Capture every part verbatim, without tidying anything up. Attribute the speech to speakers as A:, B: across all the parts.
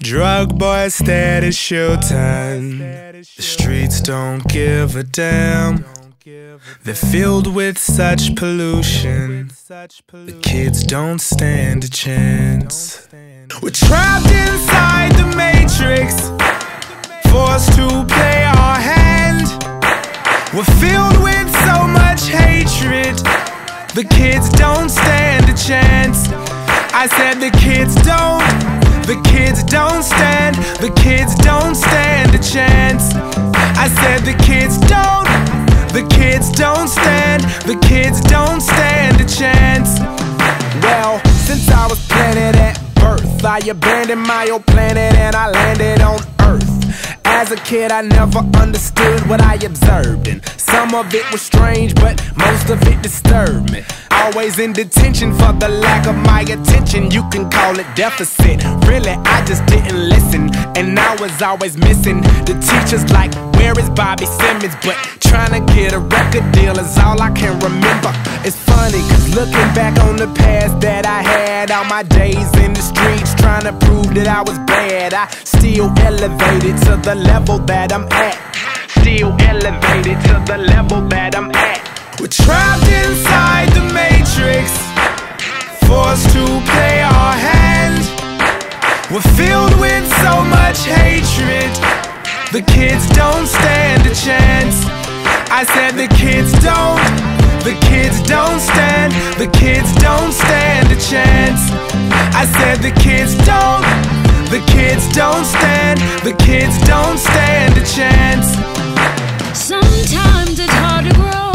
A: Drug boys steady shooting. The streets don't give a damn. They're filled with such pollution. The kids don't stand a chance. We're trapped inside the matrix, forced to play our hand. We're filled with so much hatred. The kids don't stand a chance. I said the kids don't. The kids don't stand. The kids don't stand a chance. I said the kids don't. The kids don't stand. The kids don't stand a chance. Well, since I was planted at birth, I abandoned my old planet and I landed on Earth. As a kid, I never understood what I observed, and some of it was strange, but most of it disturbed me. Always in detention for the lack of my attention. You can call it deficit. Really, I just didn't listen, and I was always missing the teachers like, where is Bobby Simmons? But trying to get a record deal is all I can remember. It's funny, cause looking back on the past that I had, all my days in the streets trying to prove that I was bad, I still elevated to the level that I'm at. Still elevated to the level that I'm at. We're trapped inside the matrix, forced to play our hand. We're filled with so much hatred. The kids don't stand a chance. I said the kids don't. The kids don't stand. The kids don't stand a chance. I said the kids don't. The kids don't stand. The kids don't stand a chance.
B: Sometimes it's hard to grow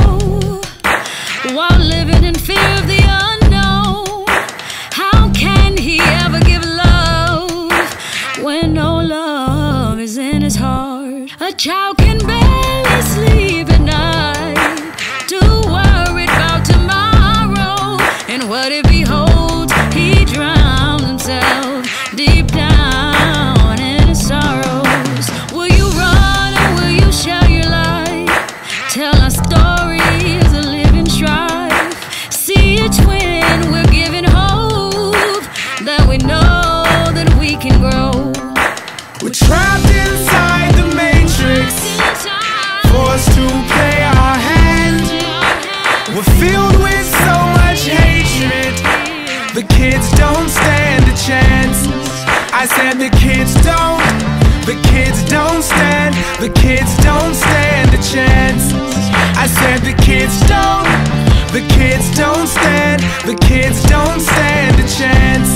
B: while living in fear of the unknown. How can he ever give love when no love is in his heart? A child can barely sleep at night, too worried about tomorrow. And what if he holds, he drowns himself deep down in his sorrows? Will you run or will you share your life? Tell our stories of living strife. See a twin, we're giving hope that we know that we can grow.
A: We're trapped inside the matrix, forced to play our hand. We're filled with so much hatred. The kids don't stand a chance. I said the kids don't. The kids don't stand. The kids don't stand a chance. I said the kids don't. The kids don't stand. The kids don't stand a chance.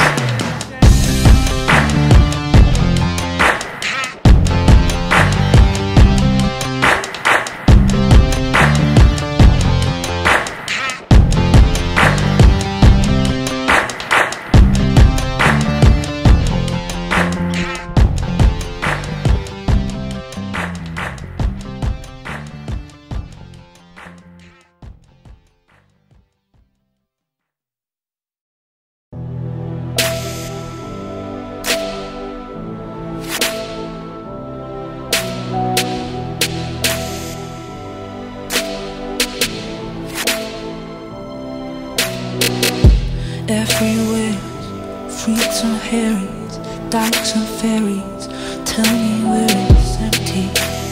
C: Everywhere, freaks and herrings, doubts and fairies, tell me where it's empty.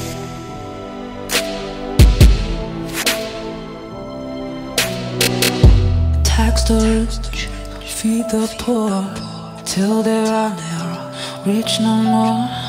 C: Tax the rich, feed the poor, till there are never rich no more.